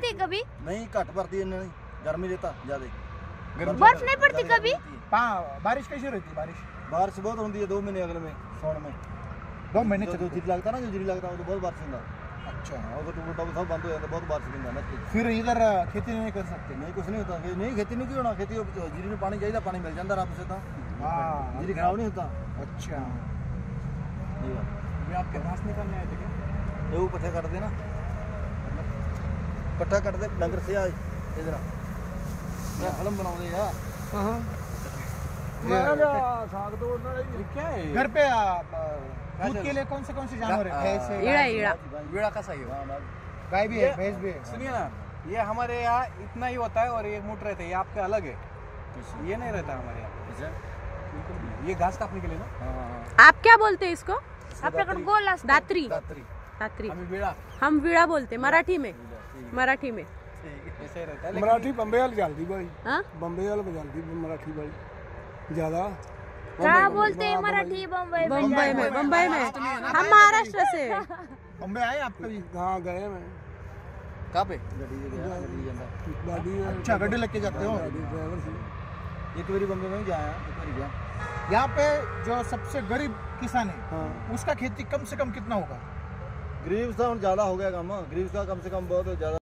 है कभी? नहीं, घट भरती है, गर्मी रहता ज्यादा, बर्फ नहीं पड़ती कभी? बारिश कैसी रहती है? बारिश बहुत होती है 2 महीने अगले में, सावन में 2 महीने जो जीरी लगता ना, जो जीरी लगता है तो बहुत बारिश होता। अच्छा, और तो टूटा सब बंद हो जाता, बहुत बारिश होता है। फिर इधर खेती नहीं कर सकते? नहीं, कुछ नहीं होता, नहीं खेती नहीं क्यों होना, खेती जीरी में पानी चाहिए, पानी मिल जाता रब से, तो जीरी खराब नहीं होता। अच्छा, ये आपके घास निकालने आए थे क्या? वो पट्ठा कट देना, पट्ठा कट दे डंगर से आज इधर फिल्म बनाओ यार। क्या है घर पे दूध के लिए कौन से जानवर है? ईड़ा का सही है, गाय भी है, भैंस भी है। सुनिए ना, ये हमारे यहाँ इतना ही होता है और ये मुठ रहते हैं, ये आपके अलग है, ये नहीं रहता हमारे यहाँ। ये घास काटने के लिए ना। आप क्या बोलते हैं इसको? आपल्याकडे गोल असतं. दात्री, हम वीड़ा बोलते मराठी में, मराठी में। ऐसे रहता है, मराठी बम्बई वाली जल्दी बड़ी, हाँ? बम्बई वाली जल्दी मराठी बड़ी ज्यादा। क्या बोलते हैं मराठी बम्बई में? बम्बई में हम महाराष्ट्र से। बम्बई आए आप कभी? हाँ गए मैं। कहाँ पे? गाड़ी, अच्छा, गड्डी लेके जाते हो? ड्राइवर से एक बारी बम्बे में गया, एक बारी गया। यहाँ पे जो सबसे गरीब किसान है, हाँ। उसका खेती कम से कम कितना होगा? गरीब का ज्यादा हो गया काम, गरीब का कम से कम बहुत ज्यादा।